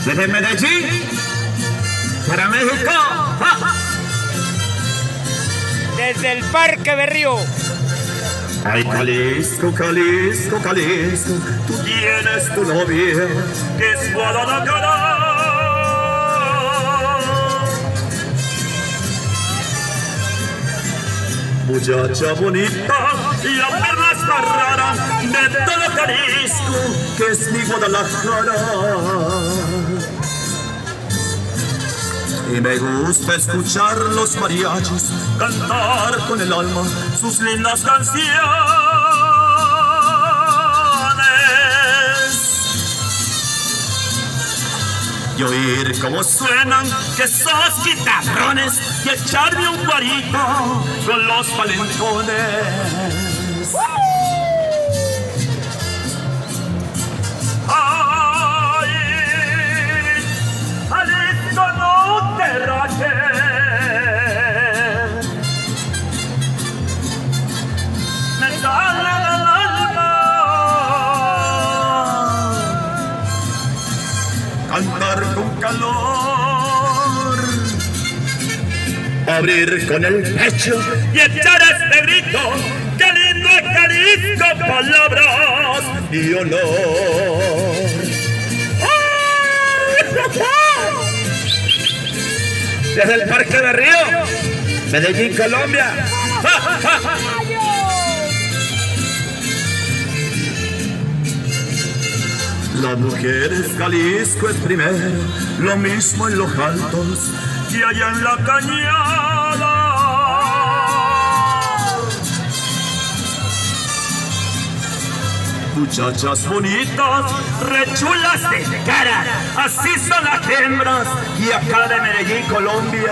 Desde Medellín para México. Desde el Parque Berrío. Ay, Jalisco, Jalisco, Jalisco, tú tienes tu novia que es Guadalajara. Muchacha bonita y la perla más rara de todo Jalisco, que es mi Guadalajara. Y me gusta escuchar los mariachis cantar con el alma sus lindas canciones y oír cómo suenan esos guitarrones y echarme un guarito con los valentones. Me sale del alma cantar con calor, abrir con el pecho y echar este grito. ¡Qué lindo es Jalisco! Palabras y honor. Desde el Parque Berrío, Medellín, Colombia. La mujer es Jalisco, es primero, lo mismo en los altos y allá en la cañada. Muchachas bonitas, rechulas de cara, así son las hembras y acá de Medellín, Colombia.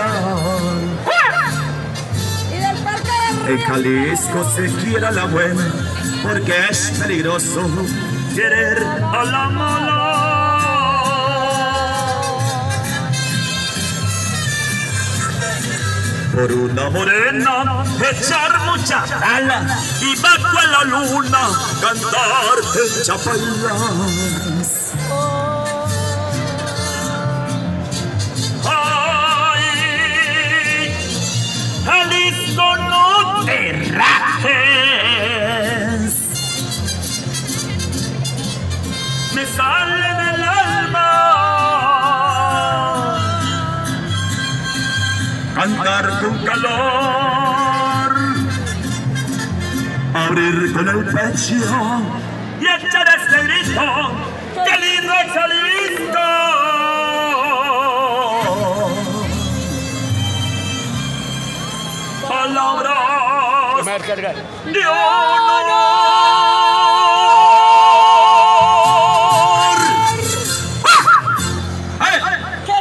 En Jalisco se quiere a la buena porque es peligroso querer a la mala. Por una morena echar mucha bala y bajo a la luna cantar en chapalas. Ay, Jalisco, no te rajes, me sale del alma cantar con calor, abrir con el pecho y echar este grito. ¡Qué lindo es Jalisco! Palabras de honor.